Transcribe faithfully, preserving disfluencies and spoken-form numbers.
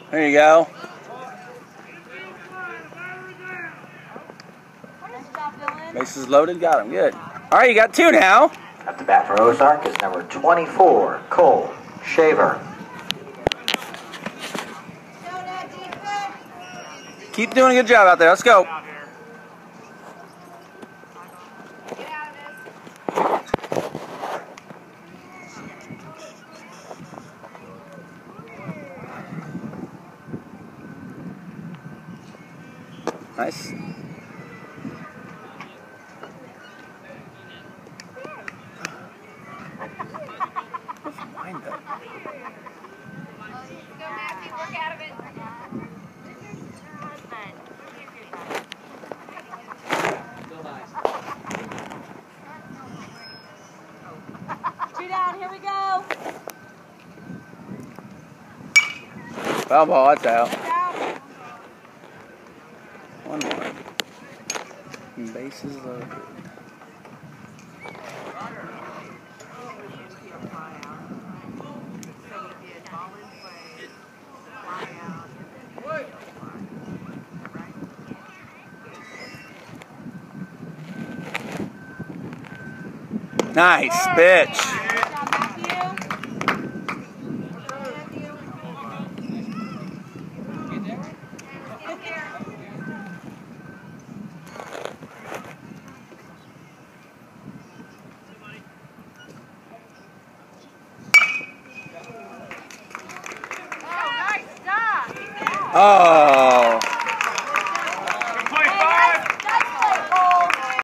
There you go. Bases loaded, got him, good. All right, you got two now. At the bat for Ozark is number twenty-four, Cole Shaver. Keep doing a good job out there. Let's go. Nice. Wind up. Go, Matthew, work out of it. Two down, here we go. Foul ball, that's out. Out. One more. Bases loaded. Nice pitch. Oh.